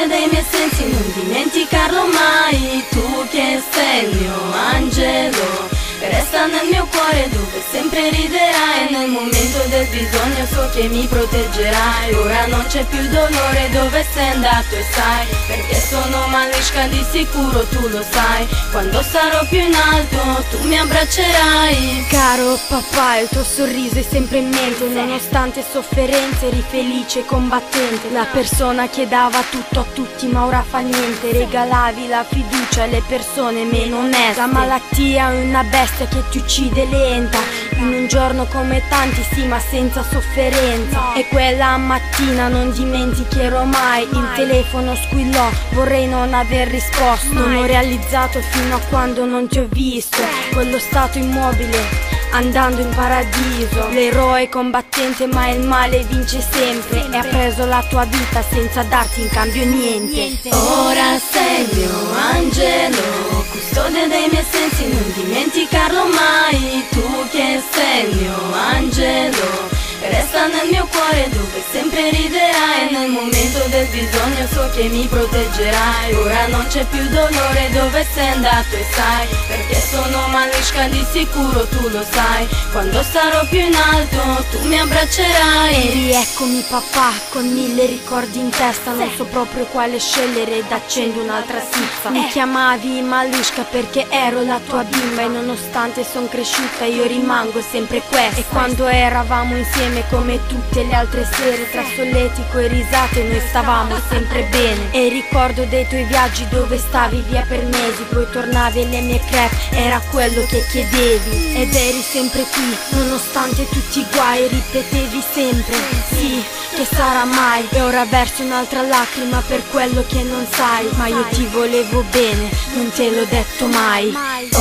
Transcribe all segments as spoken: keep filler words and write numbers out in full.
dei miei sensi, non dimenticarlo mai. Tu che sei il mio angelo, resta nel mio cuore dove sempre riderai. Nel momento del bisogno so che mi proteggerai. Ora non c'è più dolore, dove sei andato e sai, perché sono Malishka di sicuro, tu lo sai. Quando sarò più in alto tu mi abbraccerai. Caro papà, il tuo sorriso è sempre in mente, nonostante sofferenze eri felice e combattente. La persona che dava tutto a tutti ma ora fa niente. Regalavi la fiducia alle persone meno oneste. La malattia è una bestia che ti uccide lenta, in un giorno come tanti sì ma senza sofferenza. E quella mattina non dimenticherò mai, il telefono squillò, vorrei non aver risposto. Non ho realizzato fino a quando non ti ho visto quello stato immobile andando in paradiso. L'eroe combattente ma il male vince sempre, e ha preso la tua vita senza darti in cambio niente. Ora sei il mio angelo, custode dei miei sensi, non dimenticarlo mai. Tu che sei il mio angelo, resta nel mio cuore dove sempre riderai. Nel momento del bisogno so che mi proteggerai. Ora non c'è più dolore, dove sei andato e sai, perché sono Malishka di sicuro, tu lo sai. Quando sarò più in alto tu mi abbraccerai. E rieccomi papà, con mille ricordi in testa, non so proprio quale scegliere ed accendo un'altra sizza. Mi chiamavi Malishka perché ero la tua bimba, e nonostante son cresciuta io rimango sempre questa. E quando eravamo insieme come tutte le altre sere, tra solletico e risate noi stavamo sempre bene. E ricordo dei tuoi viaggi dove stavi via per mesi, poi tornavi alle mie crepe, era quello che chiedevi. Ed eri sempre qui, nonostante tutti i guai, ripetevi sempre sì, che sarà mai. E ora verso un'altra lacrima per quello che non sai, ma io ti volevo bene, non te l'ho detto mai.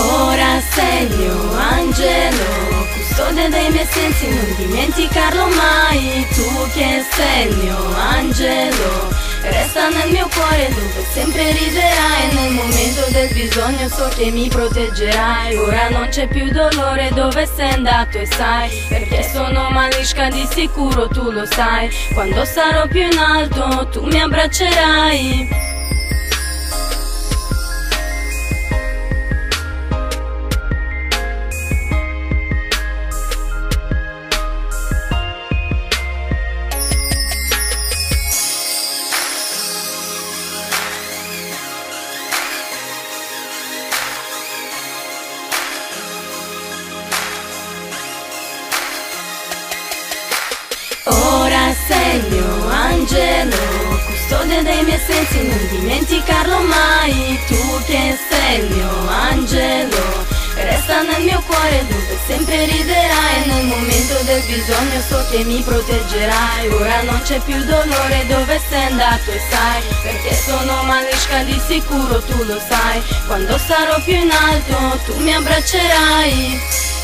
Ora sei il mio angelo, custode dei miei sensi, non dimenticarlo mai. Tu che sei il mio angelo, resta nel mio cuore dove sempre riderai. Nel momento del bisogno so che mi proteggerai. Ora non c'è più dolore, dove sei andato e sai, perché sono Malishka di sicuro, tu lo sai. Quando sarò più in alto tu mi abbraccerai. Ora sei il mio angelo, custode dei miei sensi, non dimenticarlo mai. Tu che sei il mio angelo, resta nel mio cuore dove sempre riderai. Nel momento del bisogno so che mi proteggerai. Ora non c'è più dolore, dove sei andato e sai, perché sono Malishka di sicuro, tu lo sai. Quando sarò più in alto tu mi abbraccerai.